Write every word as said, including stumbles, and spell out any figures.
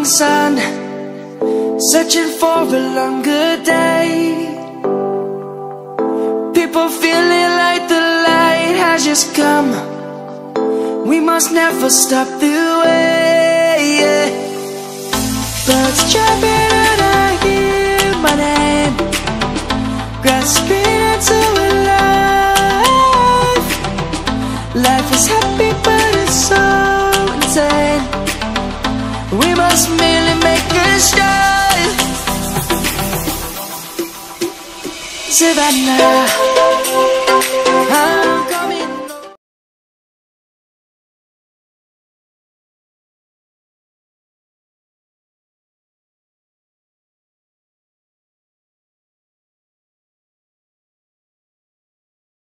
morning sun, searching for a longer day. People feeling like the light has just come. We must never stop the way, yeah. Birds chirping and I hear my name, grasping into a life. Life is happy but it's so insane. We must merely make a start. Savannah,